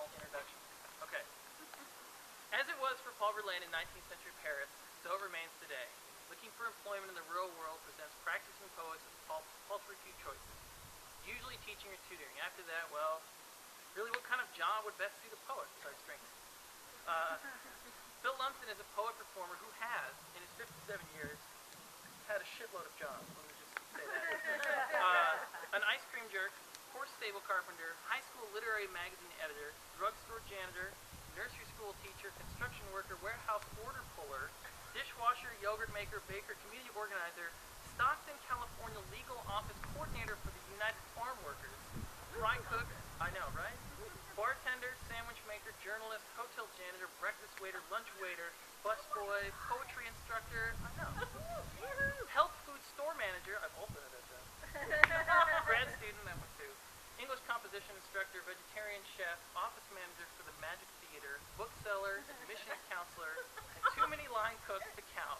introduction. Okay. As it was for Paul Verlaine in 19th century Paris, so it remains today. Looking for employment in the real world presents practicing poets with paltry few choices. Usually teaching or tutoring. After that, well, really what kind of job would best suit a poet besides drinking? Phil Lumsden is a poet-performer who has, in his 57 years, had a shitload of jobs. Let me just say that. An ice cream jerk, horse stable carpenter, high school literary magazine editor, drugstore janitor, nursery school teacher, construction worker, warehouse order puller, dishwasher, yogurt maker, baker, community organizer, Stockton, California legal office coordinator for the United Farm Workers, fry cook, I know, right? Bartender, sandwich maker, journalist, hotel janitor, breakfast waiter, lunch waiter, busboy, poetry instructor, I know. Health food store manager, I've also had that job. Grad student, that one too. English composition instructor, vegetarian chef, office manager for the Magic Theater, bookseller, admissions counselor, and too many line cooks to count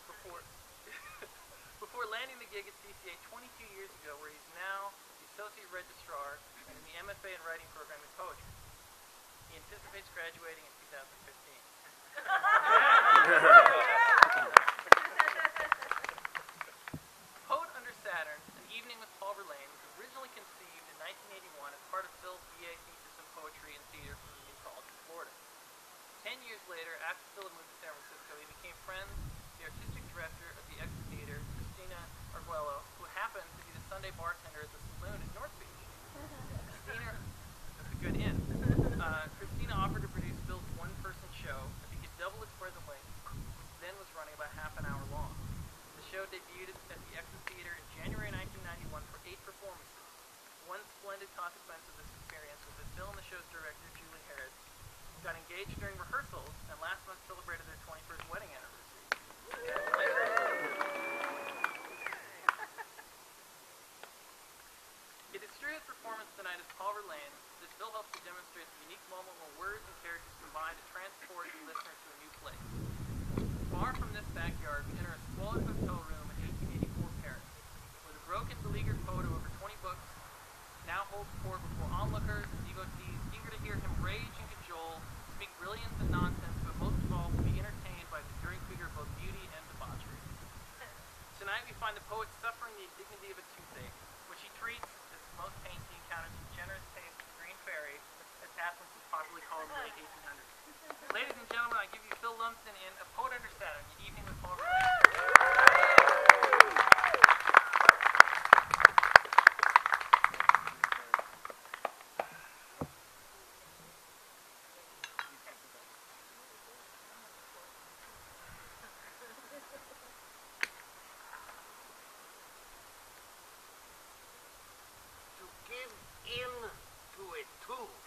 before landing the gig at CCA 22 years ago, where he's now the associate registrar and in the MFA in writing program in poetry. He anticipates graduating in 2015. Poet Under Saturn, An Evening with Paul Verlaine, was originally conceived in 1981 as part of Phil's BA thesis in poetry and theater from Union College in Florida. 10 years later, after Phil had moved to San Francisco, he became friends with the artistic director of the Exit Theater, Christina Arguello, who happened to be the Sunday bartender at the saloon in North Beach. Christina, that's a good in. Christina offered to produce Phil's one-person show if he could double its present length, which then was running about half an hour long. The show debuted at the Exit Theater in January 1991 for 8 performances. One splendid consequence of this experience was that Phil and the show's director, Julie Harris, got engaged during rehearsals and last month celebrated their 21st wedding anniversary. It is through his performance tonight as Paul Verlaine that Phil hopes to demonstrate the unique moment when words and characters combine to transport the listener to a new place. Far from this backyard, we enter a squalid hotel room in 1884 Paris, where the broken, beleaguered poet of over 20 books now holds court before onlookers and devotees eager to hear him rage and cajole, speak brilliance and nonsense, but most of all to be entertained by the enduring figure of both beauty and debauchery. Tonight we find the poet suffering the indignity of a toothache, which he treats as most pains he encounters in generous taste of green fairy, as Athens was popularly called in the late 1800s. Ladies and gentlemen, I give you Phil Lumsden in A Poet Under Saturn, An Evening with Paul Verlaine. Give in to a tune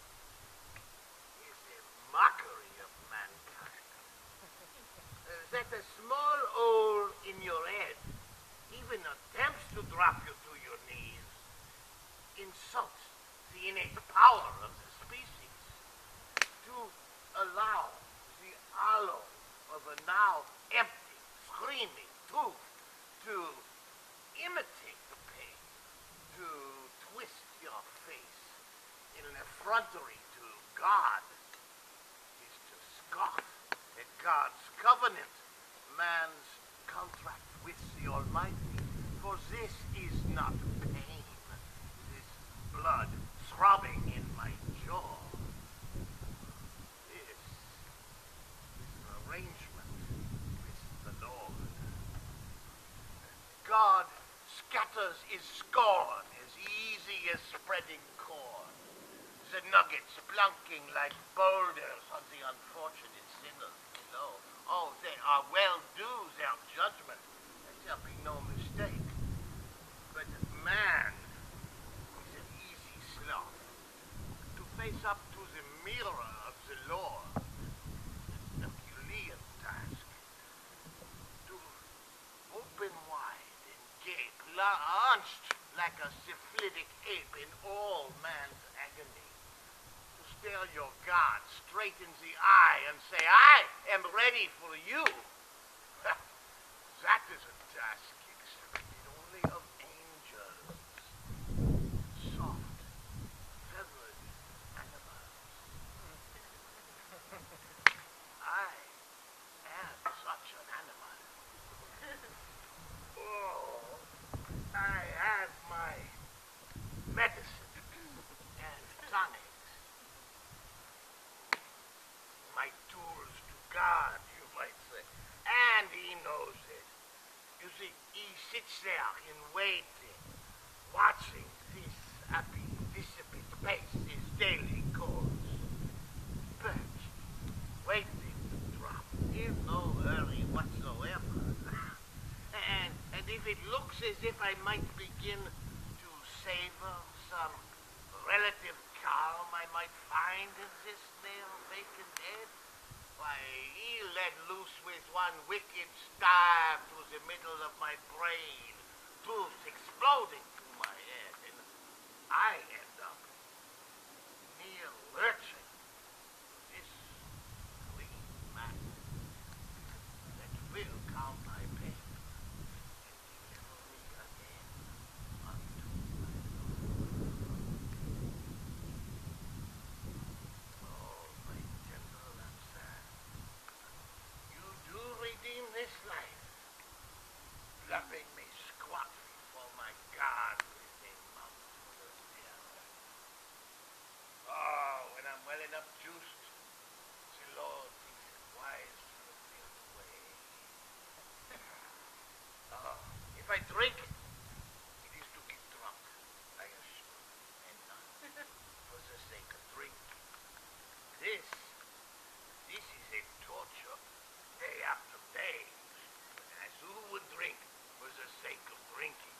is a mockery of mankind. That a small hole in your head even attempts to drop you to your knees insults the innate power of the species. To allow the hollow of a now empty, screaming tooth to imitate the pain, to twist your face in an effrontery to God is to scoff at God's covenant, man's contract with the Almighty. For this is not pain, this blood throbbing in my jaw. This is an arrangement with the Lord. God scatters his scorn as easy as spreading corn, the nuggets plunking like boulders on the unfortunate sinners below. Oh, they are well due their judgment, and there be no mistake. But man is an easy sloth. To face up to the mirror of the Lord is an Herculean task. To open wide and gape, launched like a syphilitic ape in all man's agony. To stare your God straight in the eye and say, I am ready for you. That is a task expected only of angels. Soft, feathered animals. sits there in waiting, watching this happy, dissipate pace his daily course. Perched, waiting to drop, in no hurry whatsoever. And if it looks as if I might begin to savor some relative calm I might find in this mere vacant head, why, he'll let loose with one wicked stab to the middle of my brain, truth exploding to my head, and I end up near lurching this clean mat that will calm my pain and deliver me again unto my Lord. Oh, my gentle Lumsden, you do redeem this life, loving me squat before my God with a mouthful of terror. Oh, when I'm well enough juiced, the Lord thinks it wise to reveal the way. Oh, if I drink, it is to get drunk, I assure you, and not for the sake of drinking. This is a torture, day after day, as who would drink for the sake of drinking.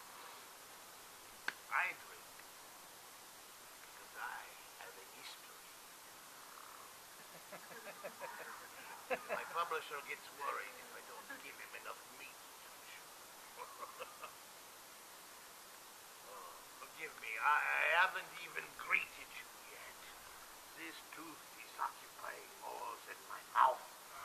I drink because I have a history. My publisher gets worried if I don't give him enough meat to chew. Oh, forgive me, I haven't even greeted you yet. This tooth is occupying more than my mouth.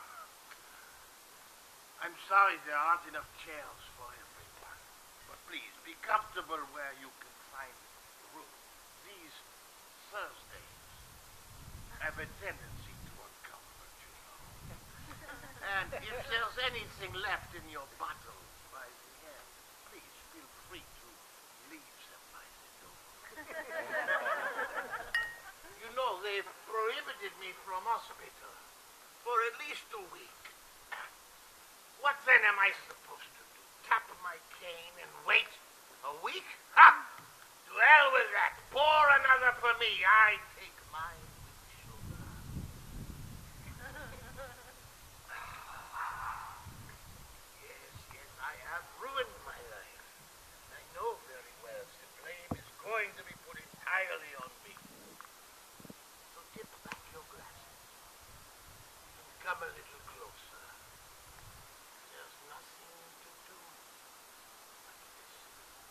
I'm sorry there aren't enough chairs for everyone, but please be comfortable where you can find room. These Thursdays have a tendency to uncomfort, you know. And if there's anything left in your bottles by the end, please feel free to leave them by the door. You know, they've prohibited me from hospital for at least a week. What then am I supposed to do? Tap my cane and wait a week? Ha! To hell with that. Pour another for me. I take mine with sugar. Yes, I have ruined my life. I know very well the blame is going to be put entirely on me. So dip back your glasses and come a little closer. There's nothing to do but listen.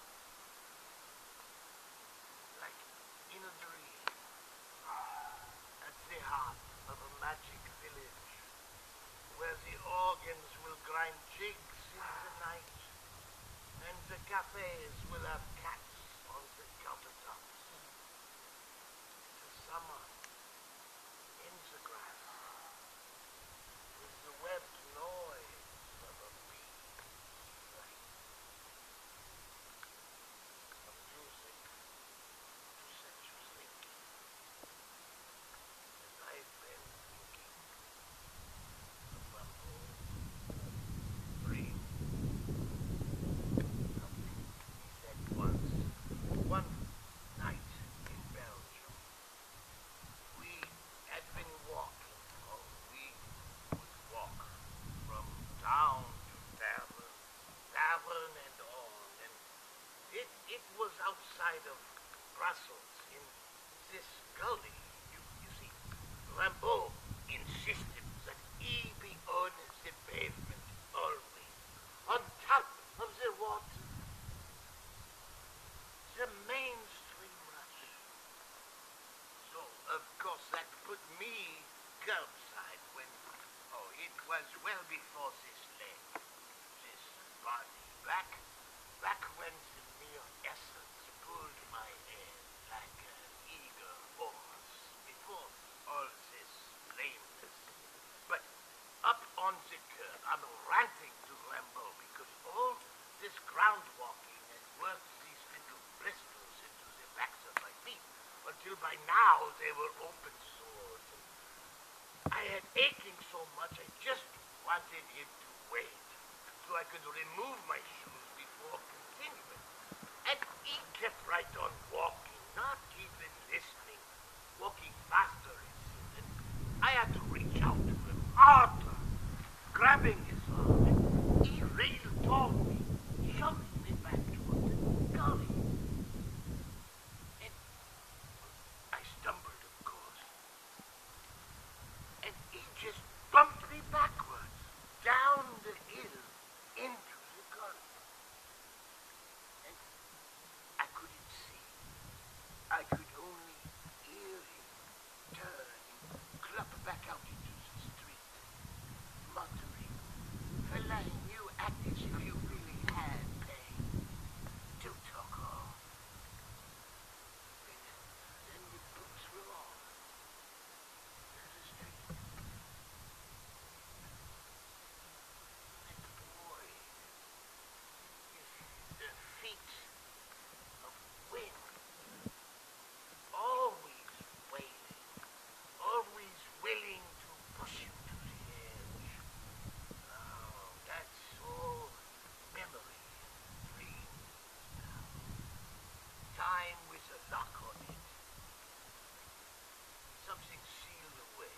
Like in a dream, at the heart of a magic village, where the organs will grind jigs in the night, and the cafes will have cats on the countertops. The summer in the grass, with the webbed noise of a bee flight. Of music to set you thinking, as I've been thinking of Rambo, dream. He said once, one night in Belgium, we had been walking, or we would walk from town to tavern, tavern and on, and it was outside of Brussels, in this gully. You see, Rambo insisted that he be on the pavement always, on top of the water. The mainstream rush. So, of course, that put me curbside when, it was well before this leg, this body, back when the mere essence pulled my head like an eager horse, before all this lameness. But up on the curb, I'm ranting to Rambo because all this ground walking had worked these little blisters into the backs of my feet, until by now they were open sores. And I had aching so much, I just wanted him to wait, so I could remove my shoes walk continuing. And he kept right on walking, not even listening. Walking faster, it seemed. And I had to reach out to him harder, grabbing his arm. And he railed toward me, shoving me back toward the gully. And I stumbled, of course. And he just bumped me backwards, down the hill, into the gully. And I couldn't see. I could only hear him turn and clump back out into the street, muttering, "Verlaine, you act as if you really had pain. Do talk off." Then the boots were off to the street. And boy, the feet of wind, always wailing, always willing to push you to the edge. Oh, that's all memory and dreams now. Time with a lock on it. Something sealed away.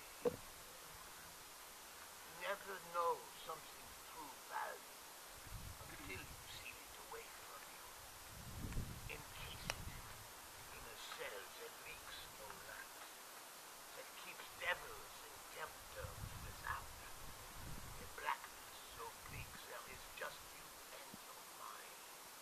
You never know something's true value until you seal it away from you. Encase it in a cell that leaks no light, that keeps devils and tempters without. A blackness so bleak there is just you and your mind.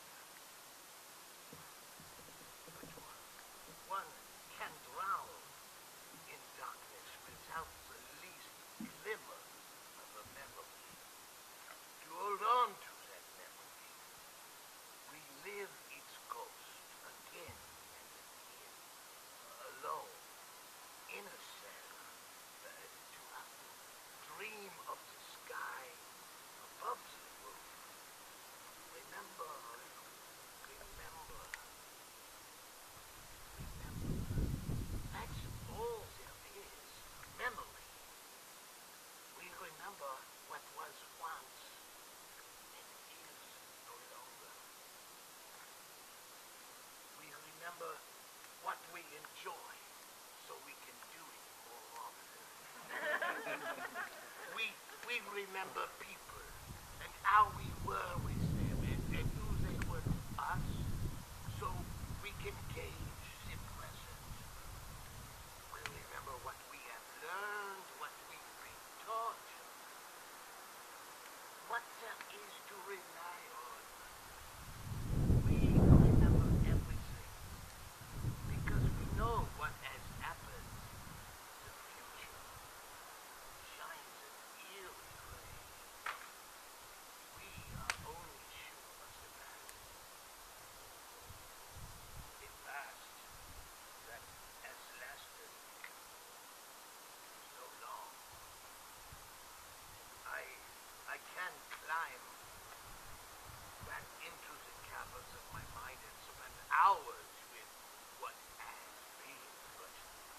But one can drown in darkness without the least glimmer of a memory. To hold on to that memory, relive its ghost again and again, alone, in a cell, to have to dream of the sky above the roof. Remember, remember, remember. That's all there is, memory. We remember what was once and is no longer. We remember what we enjoy so we can do it more often. we remember people and how we were with them and who they were to us so we can gauge the present. We remember what we have learned, what we've been taught, what there is to rely on. We remember everything because we know what has happened. The future shines an eerie ray. We are only sure of the past. A past that has lasted so long. I can climb back into the caverns of my mind and spend hours with what has been, but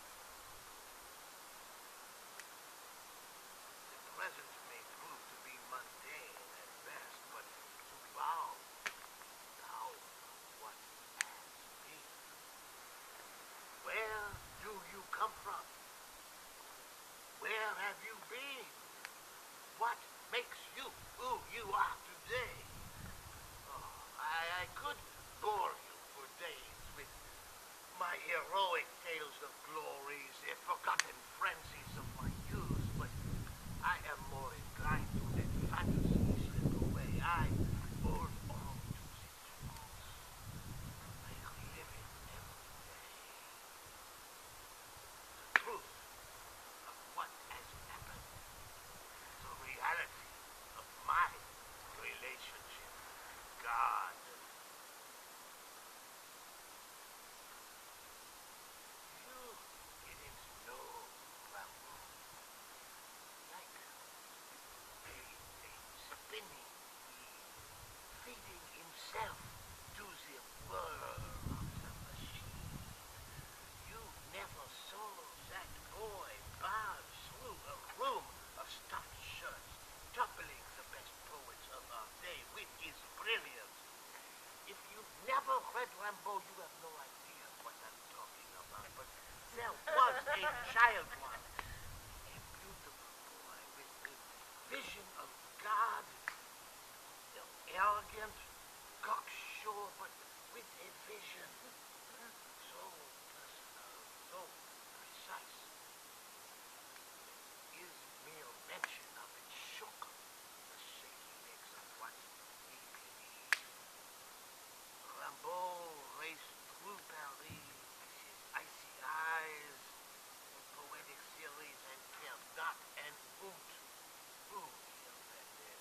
the present may prove to be mundane at best, but to bow down what has been. Where do you come from? Where have you been? What makes you who you are today? Oh, I could bore you for days with my heroic tales of glories, the forgotten frenzies of my youth, but I am more inclined to let fantasy slip away. I hold on to the truth. I relive it every day. The truth of what has happened. The reality of my relationship with God. You didn't know, Rambo. Like wild one. A beautiful boy with a vision of God. Arrogant, cocksure, but with a vision. So personal, so precise. His mere mention of it shook the shaky legs of what he believed. Rimbaud raced through Paris with his icy eyes and poetic series and cared not an oot who he offended.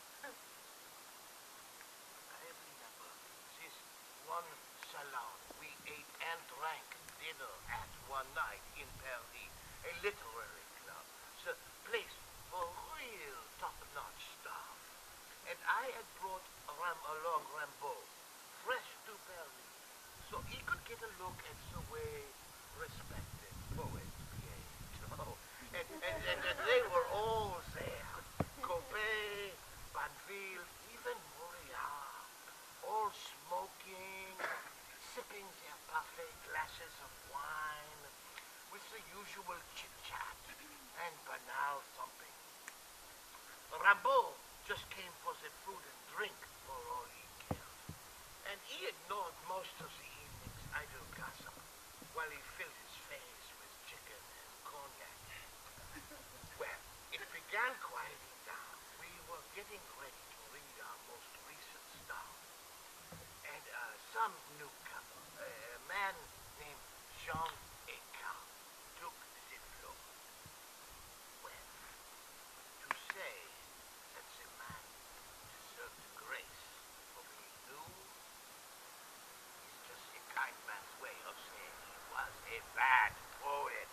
I remember this one salon we ate and drank dinner at one night in Paris, a literary club, the place for real top-notch stuff. And I had brought along Rimbaud, fresh to Paris, so he could get a look at the way respected poets behave. And they were all there. Courbet, Banville, even Moriard, all smoking, sipping their parfait glasses of wine, with the usual chit-chat and banal thumping. Rimbaud just came for the food and drink for all he cared, and he ignored most of the evening's idle gossip while he filled his face with chicken and cognac. Well, it began quieting down. We were getting ready to read our most recent stuff, and some newcomer, a man named Jean Ecart, took the floor. Well, to say that the man deserved grace for being new is just a kind man's way of saying he was a bad poet.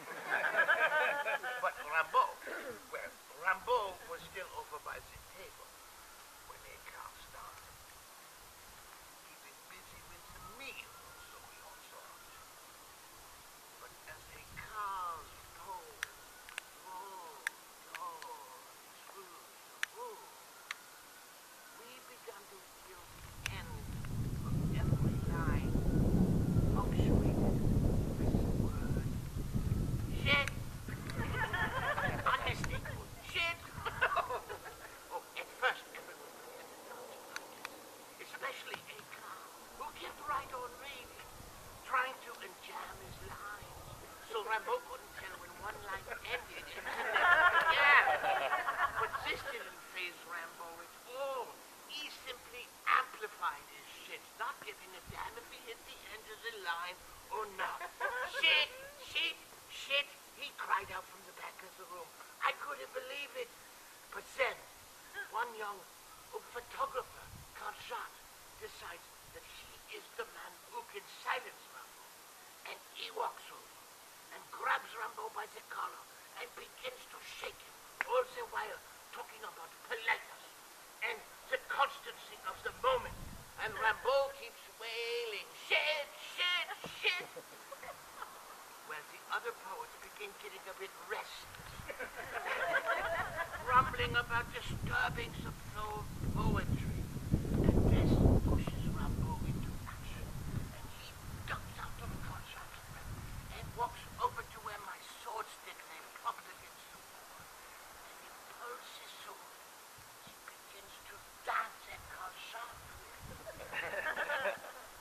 But Rimbaud was still over by the table when Ecart started. Keeping busy with the meal, so we all thought. But as Ecart's pole rolled through the room, we began to hear the end of every line punctuated with the word shit. Honestly, shit. Oh, at first everyone pretended not to notice, especially Ecart, who kept right on reading, trying to enjam his lines, so Rimbaud couldn't tell when one line ended and the next began. But this didn't faze Rimbaud at all. He simply amplified his shit, not giving a damn if he hit the end of the line or not. Shit, shit, shit, he cried out from the back of the room. I couldn't believe it. But then, one young photographer, Carjat, decides that he is the man who can silence Rimbaud. And he walks over and grabs Rimbaud by the collar and begins to shake him, all the while talking about politeness and the constancy of the moment. And Rimbaud keeps wailing, shit, shit, shit. Well, the other poets begin getting a bit restless, grumbling about disturbing some flow of poetry. And this pushes Rimbaud into action, and he ducks out of Carjat's grip and walks over to where my sword stick lay propped against the wall. And he pulls his sword. He begins to dance at Carjat with it.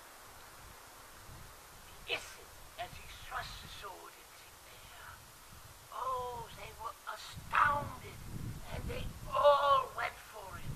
He hisses as he thrusts the sword in the air. Oh, they were astounded, and they all went for it.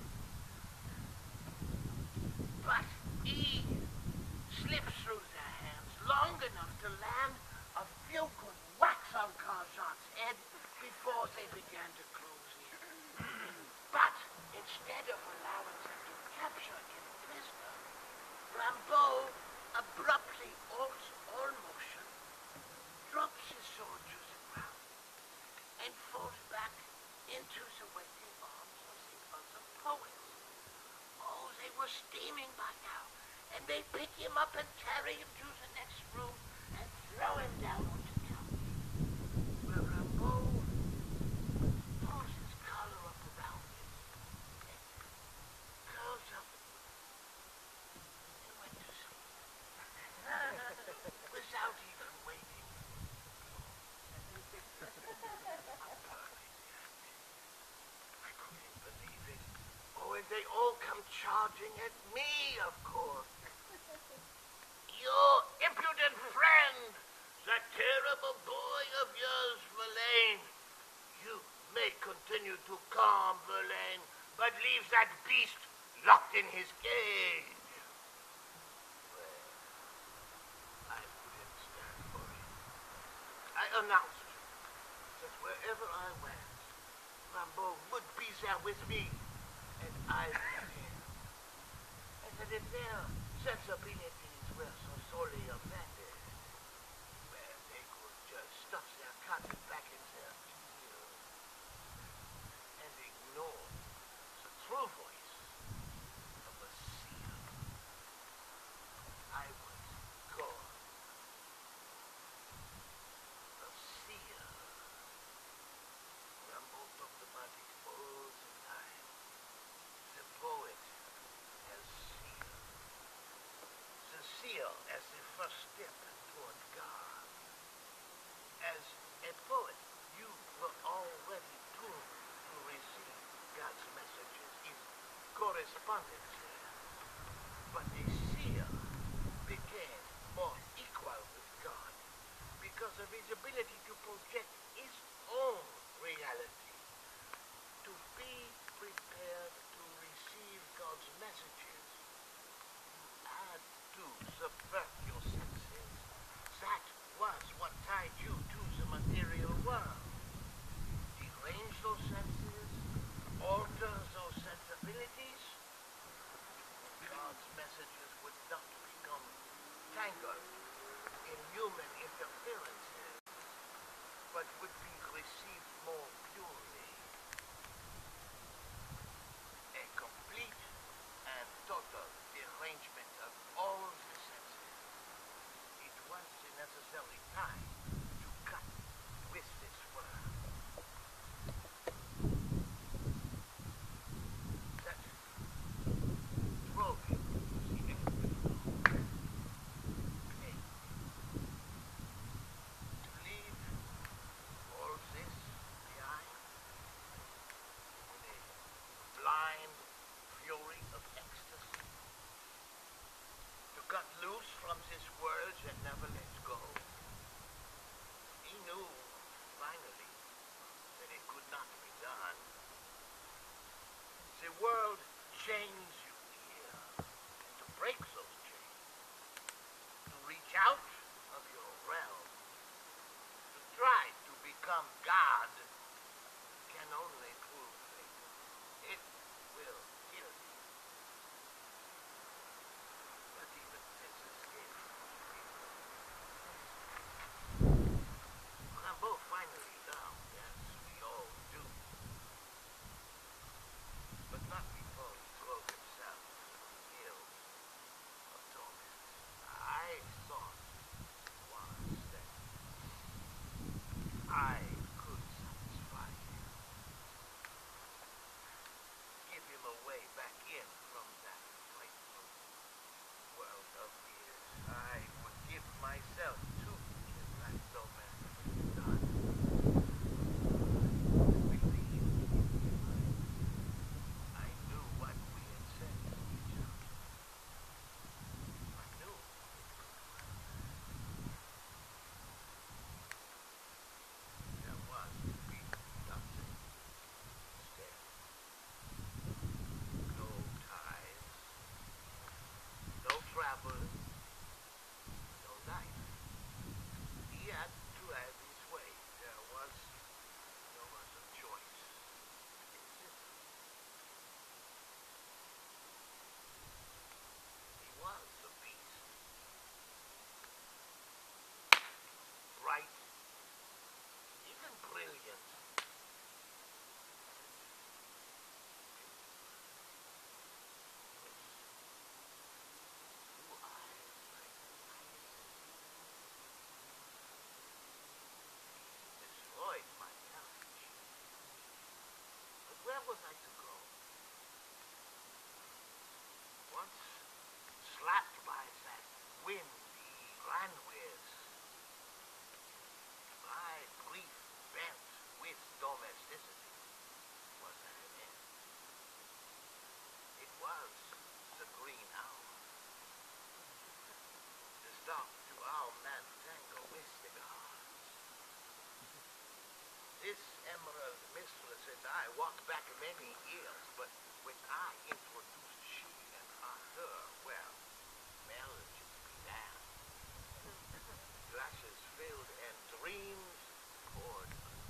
But he slips through their hands long enough to land a few good whacks on Carjat's head before they began to close in. But instead of allowing them to capture him prisoner, Rimbaud abruptly halts all motion, drops his sword to the ground, and falls back into the waiting arms of the other poets. Oh, they were steaming by now, and they pick him up and carry him to the next room and throw him down on the couch. Where Rimbaud pulls his collar up around his neck, curls up, and went to sleep. Without even waiting for applause. charging at me, of course. Your impudent friend, that terrible boy of yours, Verlaine. You may continue to calm Verlaine, but leave that beast locked in his cage. Well, I wouldn't stand for it. I announced that wherever I went, Rimbaud would be there with me, and I with him. And that if their sensibilities were so sorely offended, well, they could just stuff their cotton back in their ears and ignore the true voice of a seer. I was gone. A seer. Rimbaud talked about it all the time. The poet as seer. The seer as the first step toward God. As a poet, you were already tuned to receive God's messages in correspondence there. But a seer became more equal with God because of his ability to project his own reality. To be prepared to receive God's messages, you had to subvert your senses. That was what tied you to the material world. Derange those senses, alter those sensibilities. God's messages would not become tangled in human interferences, but would be received more purely. A complete and total derangement of all the senses. It was the necessary time to cut with this world. That drove you to the end of pain. To leave all this behind in a blind fury of ecstasy. To cut loose from this world that never lets go. He knew, finally, that it could not be done. The world chains you here, and to break those chains, to reach out of your realm, to try to become God, can only prove fatal. It will kill you. But even this escape was painful. Rimbaud finally learned, as we all do, but not before he drove himself to the hills of torment. I thought was that I could and I walked back many years, but when I introduced she and her, well, marriage began. Glasses filled and dreams poured.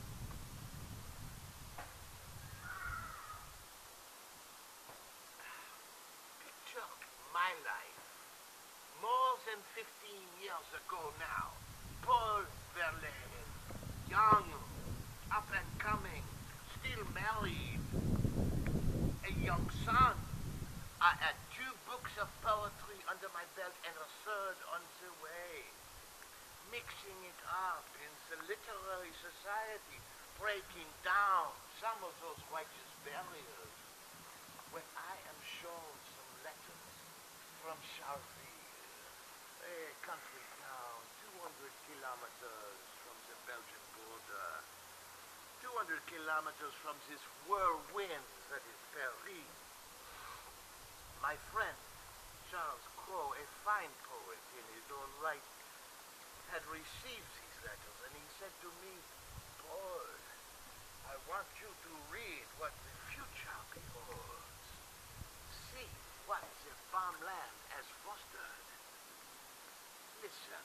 Picture my life. More than 15 years ago now, Paul Verlaine, young, up and coming, still married, a young son. I had 2 books of poetry under my belt and a third on the way. Mixing it up in the literary society, breaking down some of those righteous barriers. When I am shown some letters from Charleville, a country town 200 kilometers from the Belgian border, 200 kilometers from this whirlwind that is Paris. My friend, Charles Crow, a fine poet in his own right, had received these letters, and he said to me, Paul, I want you to read what the future beholds. See what the farmland has fostered. Listen.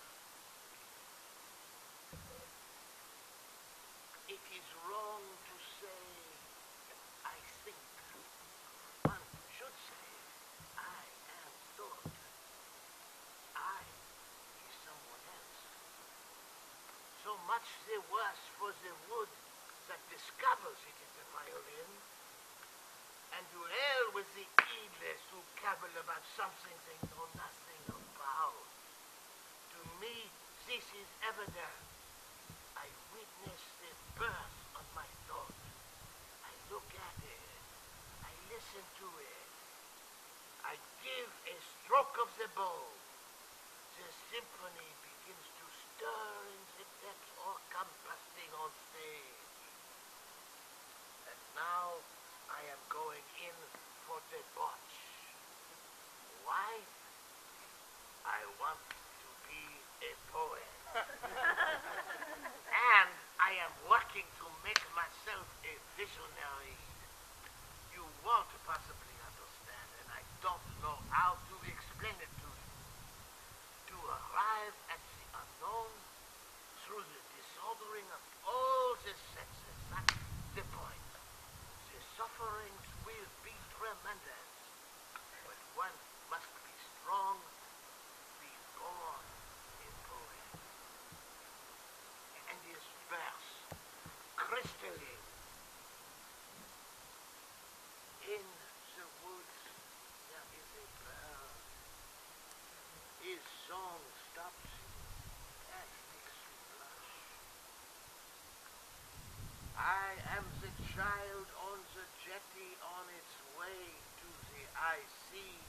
It is wrong to say, I think. One should say, I am thought. I is someone else. So much the worse for the wood that discovers it in the violin, and to hell with the heedless who cavil about something they know nothing about. To me, this is evident. I witness the birth of my thought. I look at it. I listen to it. I give a stroke of the bow. The symphony begins to stir in the depths or come bursting on stage. And now I am going in for debauch. Why? I want to be a poet. And I am working to make myself a visionary. You won't possibly understand, and I don't know how to explain it to you. To arrive at the unknown through the disordering of all the senses, that's the point. The sufferings will be tremendous, but one must be strong, be born a poet. And his verse, crystalline, in the woods there is a bird. His song stops and makes me blush. I am the child on the jetty on its way to the high sea.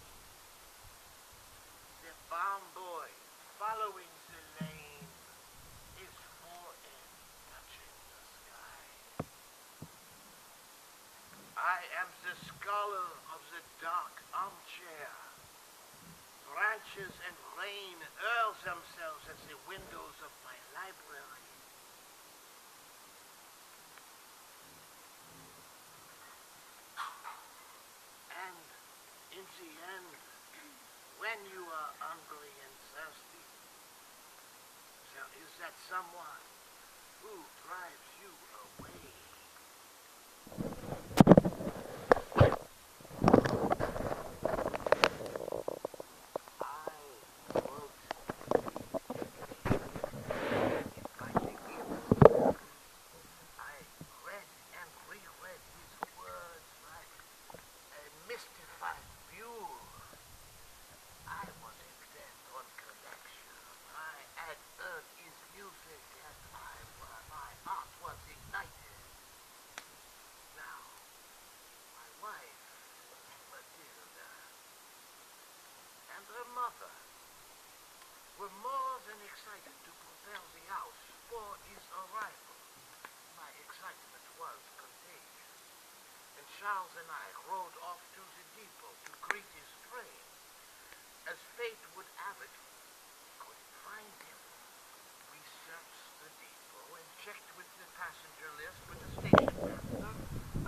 The farm boy following the lane, his forehead touching the sky. I am the scholar of the dark armchair. Branches and rain hurl themselves at the windows of my library. And in the end, when you are hungry and thirsty, there is that someone who drives you away. Were more than excited to prepare the house for his arrival. My excitement was contagious, and Charles and I rode off to the depot to greet his train. As fate would have it, we couldn't find him. We searched the depot and checked with the passenger list with the station master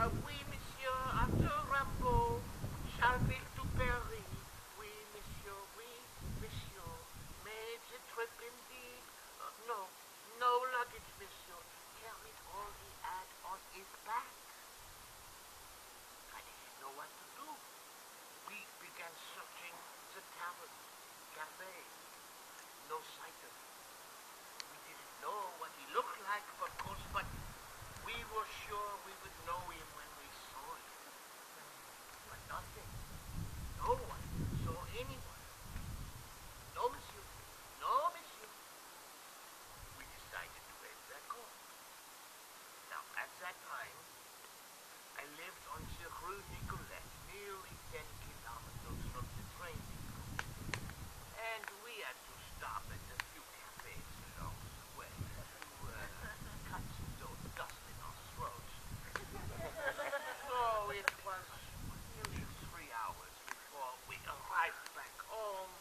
began searching the taverns, cafes. No sight of him. We didn't know what he looked like, of course, but we were sure we would know him when we saw him. But nothing. No one saw anyone. No, monsieur. No, monsieur. We decided to head back home. Now, at that time, I lived on the Rue Nicolette, nearly 10 kilometers from the train depot. And we had to stop at a few cafes along the way to cut those dust in our throats. So it was nearly 3 hours before we arrived back home.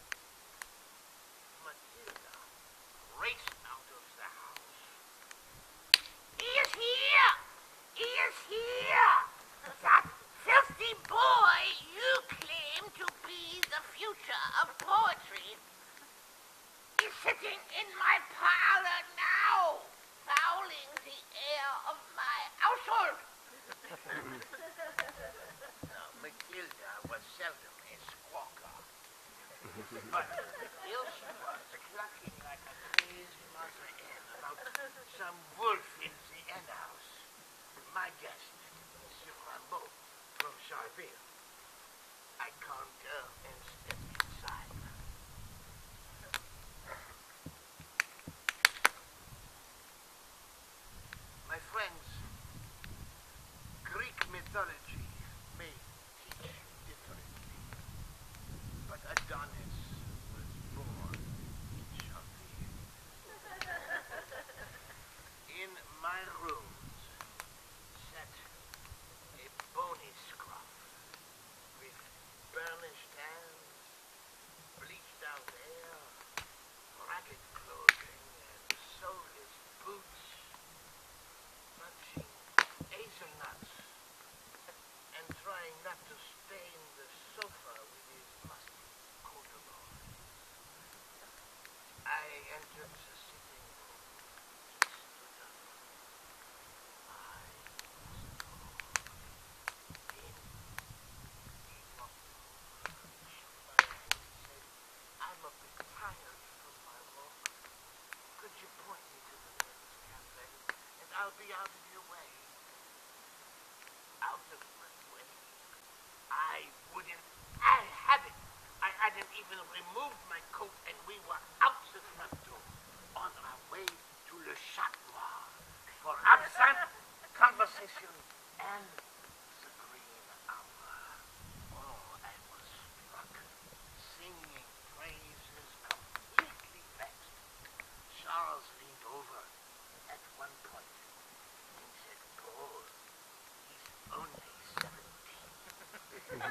Matilda raced out of the house. He is here! He is here! That filthy boy you claim to be the future of poetry is sitting in my parlor now, fouling the air of my household. Now, Matilda was seldom a squawker, but here she was, clucking like a crazy mother hen about some wolf in the hen house. My guest, Monsieur Rimbaud, from Charville. I calmed her and stepped inside. My friends, Greek mythology may teach differently, but Adonis was born in Charville. In my rooms sat a bony scruff with burnished hands, bleached out hair, ragged clothing, and soulless boots, munching hazelnuts and trying not to stain the sofa with his musty corduroy. I entered the sitting room, stood up. I was bored. In he walked over, shook my hand, and said, I'm a bit tired from my walk. Could you point me to the nearest cafe, and I'll be out of your way? Out of my way? I wouldn't. I hadn't. I hadn't even removed my coat, and we were out the front door, on our way to Le Chatnoir for absinthe, conversation, and the green hour. Oh, I was struck, singing praises, completely vexed. Charles leaned over at one point and said, Paul, he's only 17.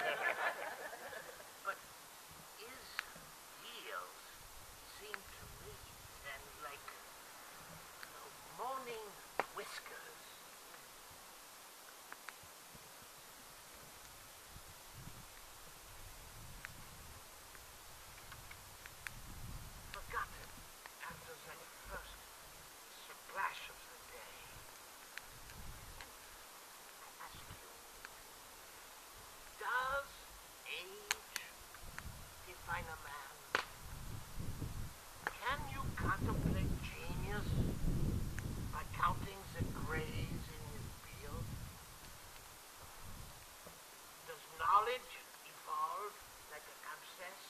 But his heels seemed to me then like moaning whiskers. Forgotten after that first splash of the day. I ask you, does age define a man? Can you contemplate genius by counting the grays in his beard? Does knowledge evolve like an abscess?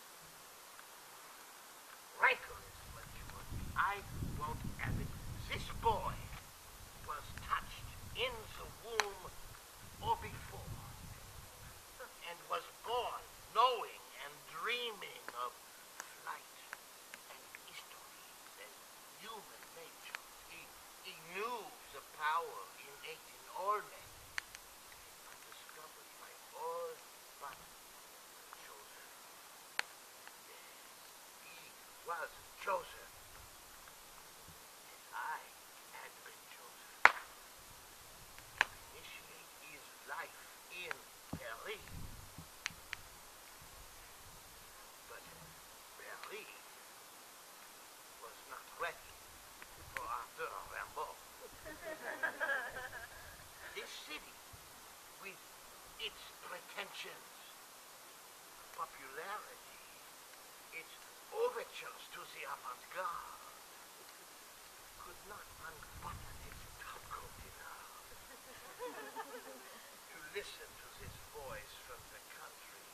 Rancor is what you want. I won't have it. This boy was touched in the womb or before, and was born knowing and dreaming of flight and history and human nature. He knew the power innate in all men, undiscovered by all but the chosen. Yes, he was chosen, and I had been chosen to initiate his life in Paris. But Paris was not ready for Arthur Rimbaud. This entrance to the avant-garde could not unbutton its topcoat enough to listen to this voice from the country.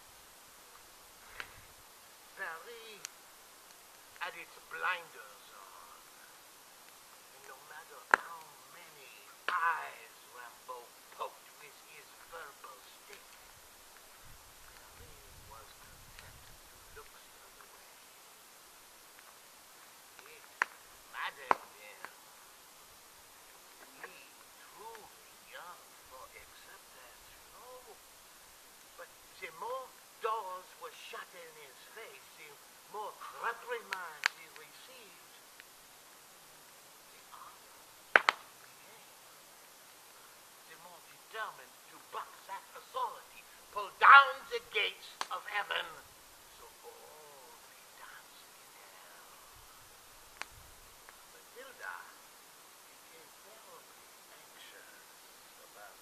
Paris had its blinders on, and no matter how many eyes Rimbaud poked with his verbal stick, Paris was content to look the other way. It maddened him to be truly young for acceptance, but the more doors were shut in his face, the more reprimands he received, the harder he became. The more determined to buck that authority, pull down the gates of heaven, so all may dance in hell. Matilda became terribly anxious about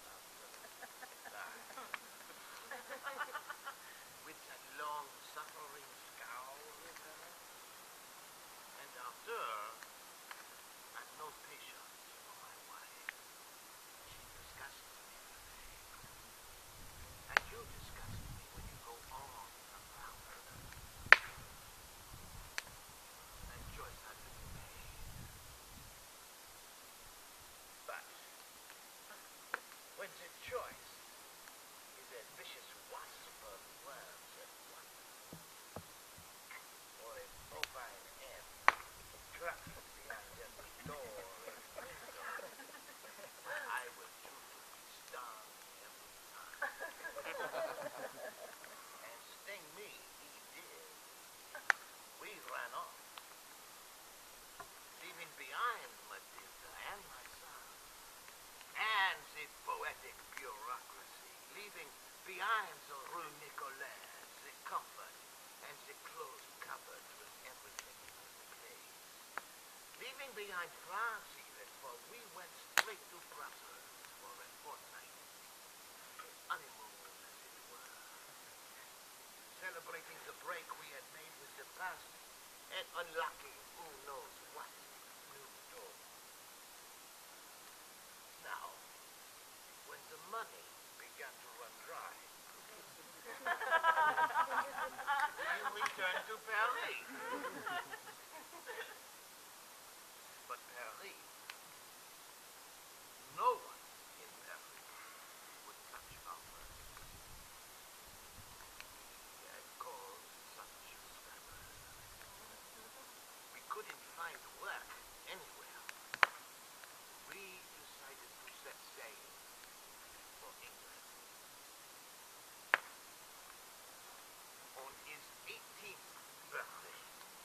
with that long-suffering scowl in her. And Arthur had no patience for my wife. She disgusts me, and you disgust me when you go on about her. And choice had to be made. But when the choice is a vicious wasp of worms at once, or a bovine hen trapped behind every door and window, I will choose to be stung every time. And sting me he did. We ran off, leaving behind Matilda and my son, and the poetic bureaucracy, leaving behind the Rue Nicolas, the comfort, and the closed cupboards with everything in place. Leaving behind France even, for we went straight to Brussels for a fortnight. An honeymoon, as it were. Celebrating the break we had made with the past, and unlocking who knows what new door. Now, when the money began to run dry, we returned to Paris. But Paris, no one in Paris would touch our purse. We had caused such a scandal. We couldn't find work anywhere. We decided to set sail for England. On his 18th birthday,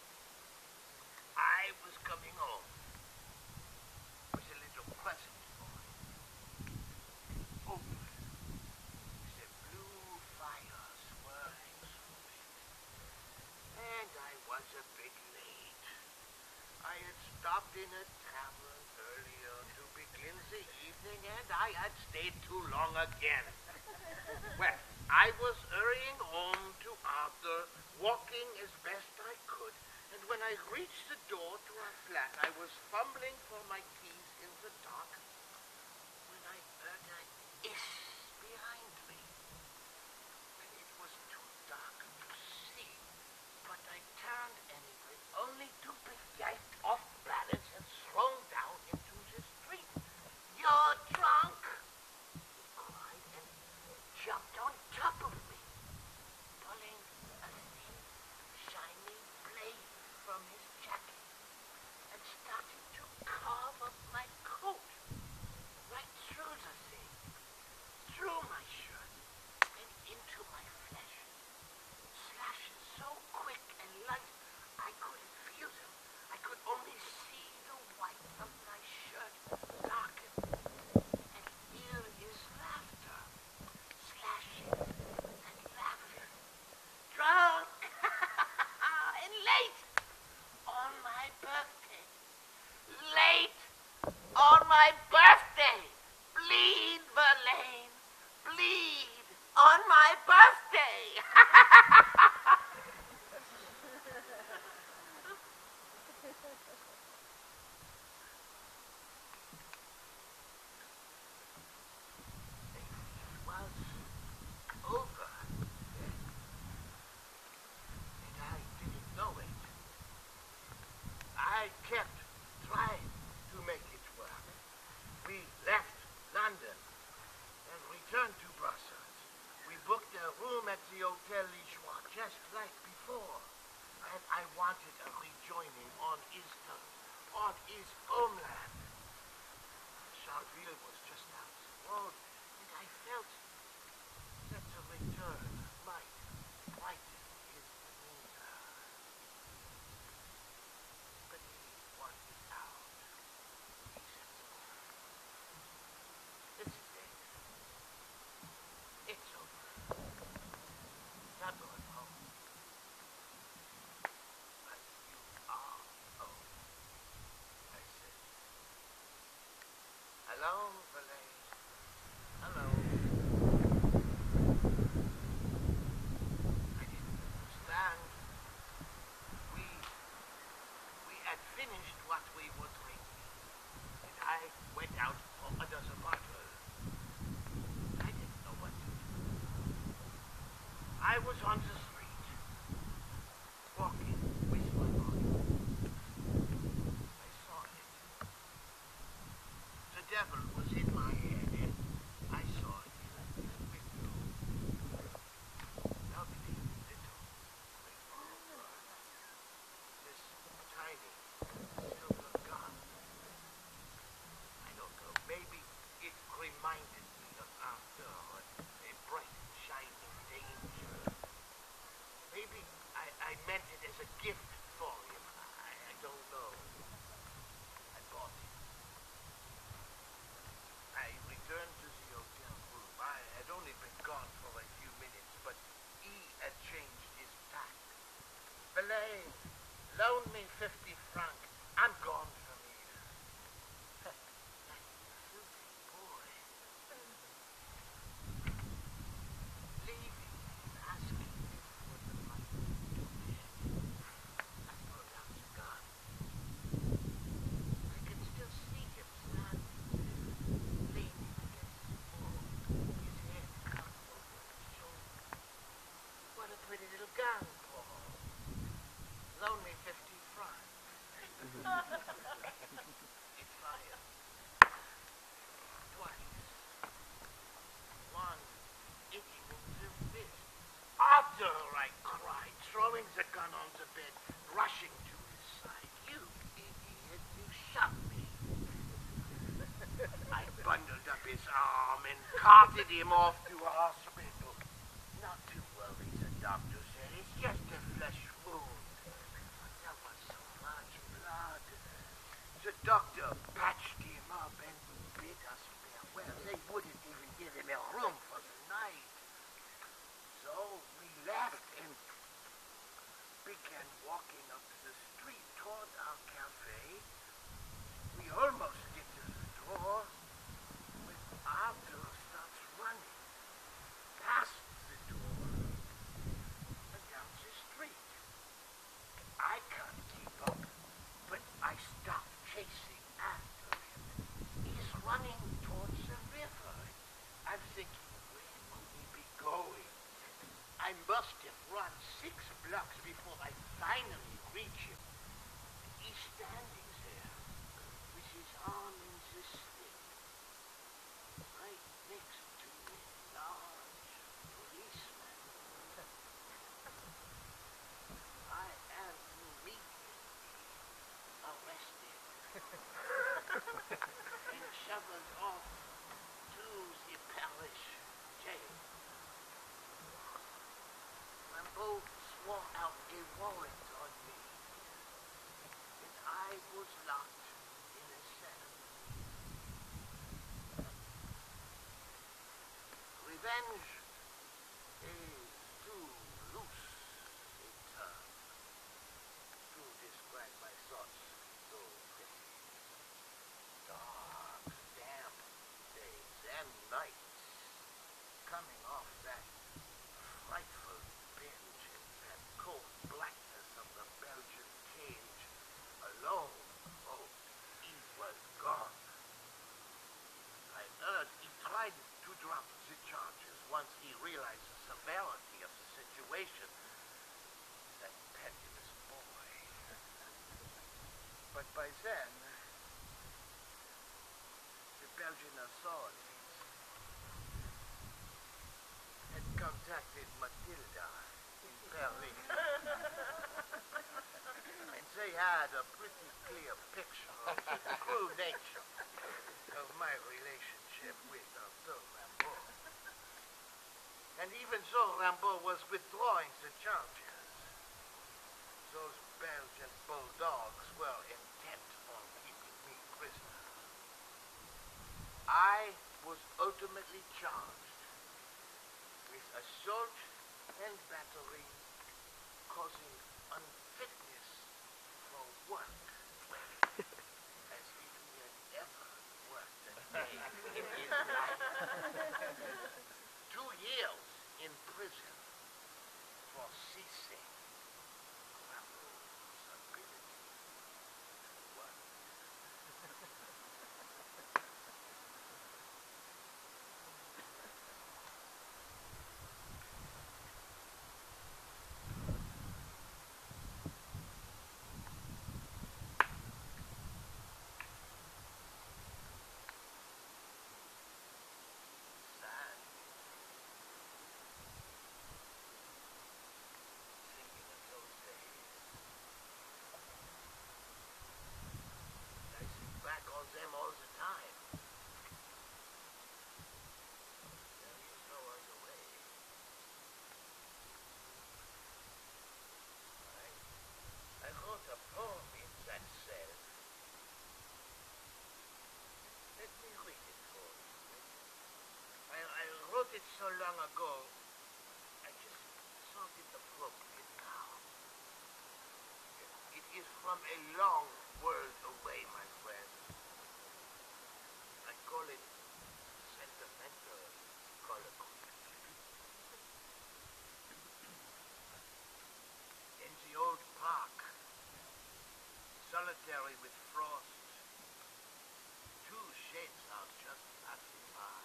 I was coming home with a little present for him. Open, with a blue fire swirling through it. And I was a bit late. I had stopped in a tavern earlier to begin the evening, and I had stayed too long again. Well, I was hurrying home to Arthur, walking as best I could, and when I reached the door to our flat, I was fumbling for my keys in the dark when I heard a hiss behind me. And it was too dark to see, but I turned anyway, only to be yanked off balance and thrown down into the street. "You're drunk!" he cried, and jumped on top of me, pulling a thin, shiny blade from his jacket, and started to carve up my coat, right through the thing, through my shirt, and into my flesh. Slashes so quick and light, I couldn't feel them. I could only see the white of my shirt darken, and hear his laughter, slashing and laughing. Drunk and late on my birthday. Late on my birthday. Bleed, Verlaine. Bleed on my birthday. his homeland. Charleville was just down the road, and I felt that the return might brighten his demeanor. But he wanted out. He said so. This is it. It's over. I'm going home. But you are home, I said. Hello, Verlaine. Hello. I didn't understand. We had finished what we were drinking, and I went out for another bottle. I didn't know what to do. I was on the street, walking with my bottle. I saw it. The devil was in my head, and I saw it in the window. Lovely little revolver. This tiny silver gun. I don't know, maybe it reminded me of Arthur, a bright, shining danger. Maybe I meant it as a gift for him. I don't know. I bought it. I returned to the hotel room. I had only been gone for a few minutes, but he had changed his tack. Verlaine, loan me 50 francs. I'm gone from here. That filthy boy. Leaving and asking me for the money to bed. I pulled out the gun. I can still see him standing there, leaning against the wall, his head cocked over his shoulder. What a pretty little gun, Paul. Loan me 50 francs. It fired. Twice. One hitting in the fist. Arthur, I cried, throwing the gun on the bed, rushing to his side. You idiot, you shot me. I bundled up his arm and carted him off to a hospital. Not to worry, the doctor said. It's just a flesh wound. But there was so much blood. The doctor patched him up and bid us farewell. They wouldn't even give him a room for the night. So we left and began walking up the street toward our cafe. We almost get to the door when Arthur starts running past the door and down the street. I can't keep up, but I start chasing after him. He's running towards the river. I'm thinking, where could he be going? I must have run 6 blocks before I finally reach him. He's standing there with his arm in the sling, right next to a large policeman. I am immediately arrested and shoveled off to the parish jail. Lambeau swore out a warrant on me, and I was locked in a cell. Revenge is too loose a term to describe my thoughts so pretty. Dark, damp days and nights, coming off that frightful binge in that cold blackness of the Belgian cage, alone. Oh, he was gone. I heard he tried to drop the charges once he realized the severity of the situation. That penniless boy. But by then, the Belgian authorities had contacted Matilda in Berlin. And they they had a pretty clear picture of the true nature of my relationship with Arthur Rimbaud. And even so, Rimbaud was withdrawing the charges. Those Belgian bulldogs were intent on keeping me prisoner. I was ultimately charged with assault and battery causing unfitness for work. As if he had ever worked a day in his life. 2 years in prison for ceasing Rimbaud's ability to work. Sad. Thinking of those days. I think back on them all the time. There is no other way. I wrote a poem in that cell. Let me read it for you. I wrote it so long ago, I just thought it appropriate now. It is from a long world away, my friend. I call it sentimental colloquy. In the old park, solitary with frost, 2 shades are just passing by.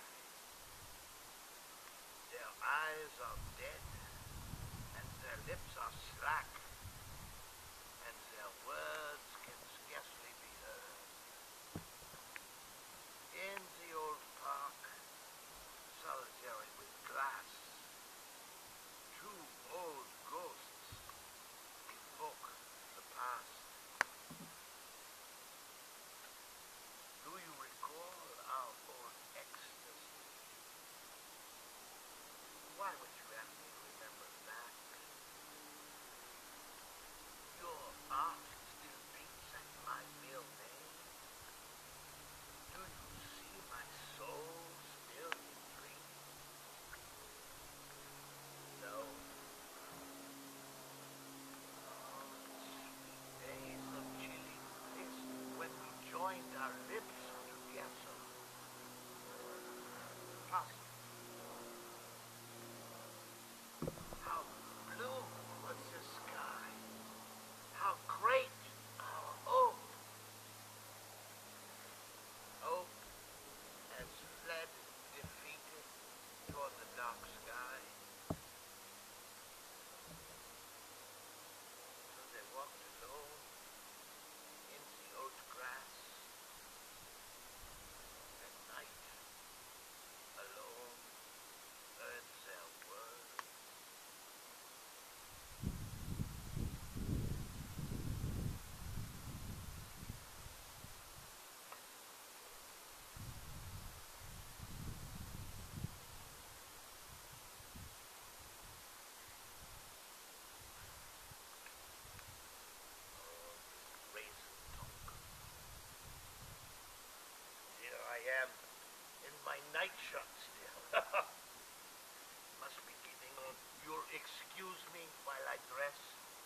Their eyes are dead, and their lips are slack, and their words can scarcely be heard. In the old park, solitary with glass, 2 old ghosts evoke the past. Do you recall our old ecstasy? Why would you have me remember that? Your art still beats at my real name? Do you see my soul still in dreams? No. Oh, sweet days of chilly bliss when we joined our lips together. Possible. How blue was the sky. How great our hope. Hope has fled defeated toward the dark sky. So they walked alone in the oat grass. At night, alone, heard their words. Raisin talk. Here I am in my nightshirt still. Must be getting on. You'll excuse me while I dress?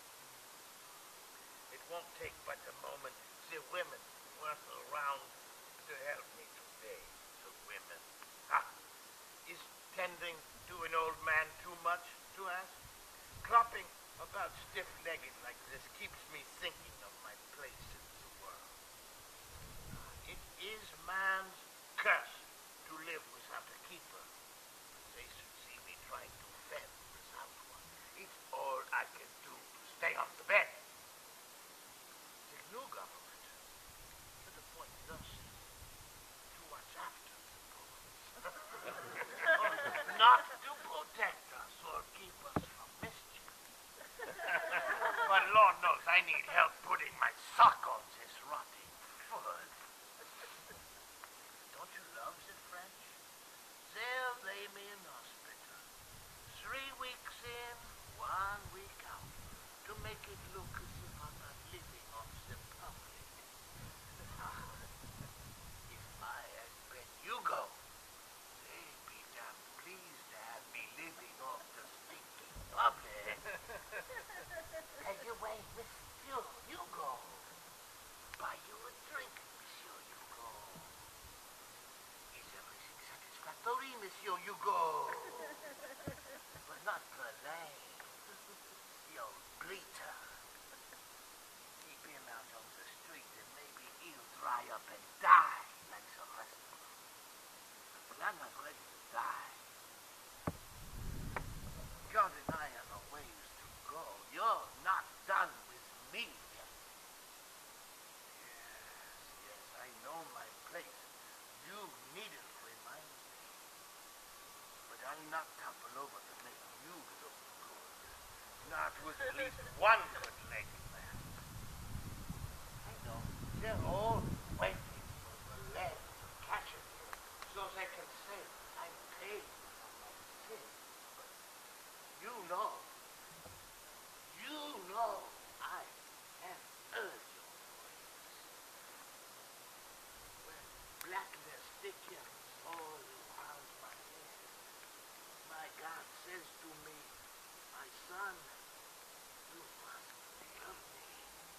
It won't take but a moment. The women weren't around to help me today. The women. Ah, is tending to an old man too much to ask? Clopping about stiff-legged like this keeps me thinking of my place in the world. It is man's curse to live without a keeper. They should see me trying to fend without one. It's all I can do to stay on the bed. The new government should appoint nurses to watch after the poets. Not to protect us or keep us from mischief. But Lord knows I need help putting my Mauricio, you go. But not Verlaine. The old bleater. Keep him out on the street and maybe he'll dry up and die like the rest of them. But I'm not ready to die. God and I have a ways to go. You're not done with me yet. Yes, I know my place. You needn't remind me. But I'll not topple over to make you look good. Not with at least one good leg left. I know. They're all waiting for the leg to catch it so they can say I'm paid for my sin. But you know I have earned your praise. When blackness thickens all around my head, my God says to me, my son, you must love me.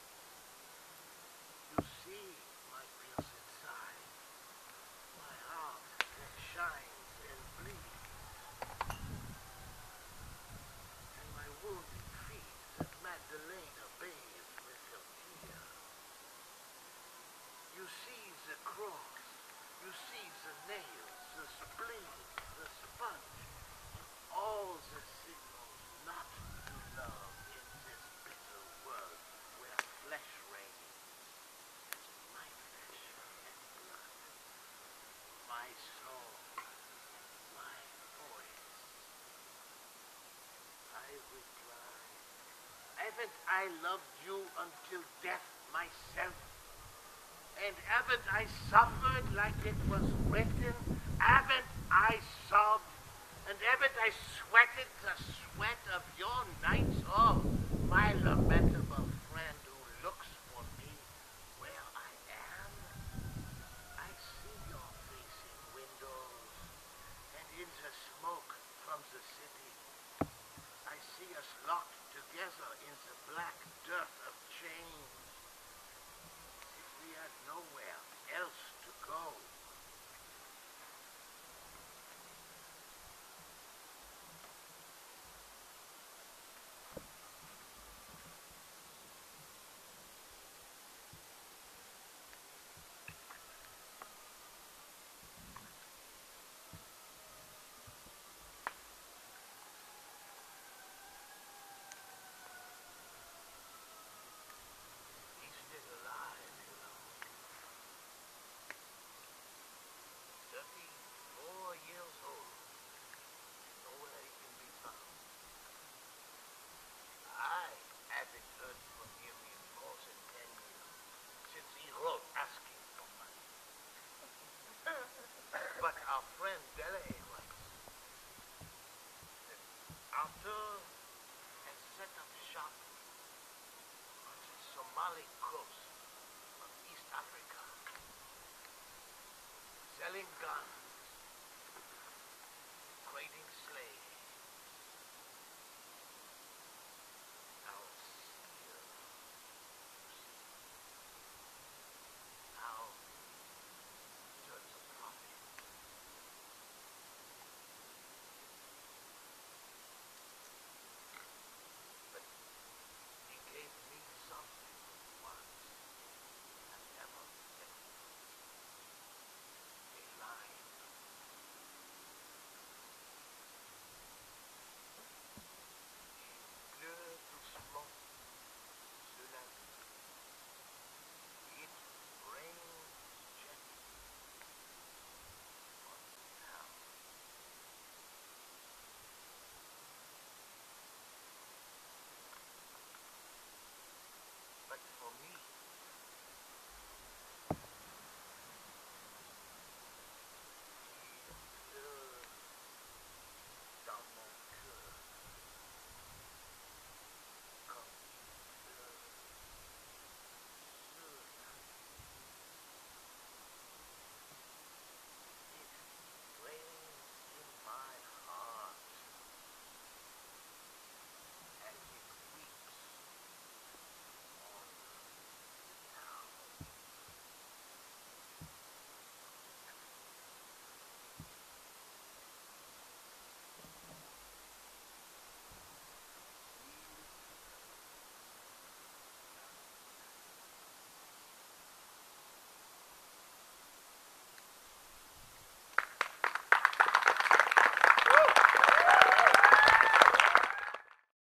You see my pierced side, my heart that shines and bleeds, and my wounded feet that Magdalena bathes with her tears. You see the cross, you see the nails, the spleen, the sponge, and all the signals not to love in this bitter world where flesh reigns. My flesh and blood, my soul, my voice. I reply, haven't I loved you until death myself? And haven't I suffered like it was written? Haven't I sobbed? And haven't I sweated the sweat of your nights? Oh, my lamentable friend who looks for me where I am. I see your face in windows and in the smoke from the city. I see us locked together in the black dirt of chains. If we had nowhere else to go. He's still alive, you know. 34 years old. Nowhere he can be found. I haven't heard from him in more than 10 years, since he wrote asking for money. But our friend Delahaye writes that Arthur has set up shop on the Somali coast of East Africa, selling guns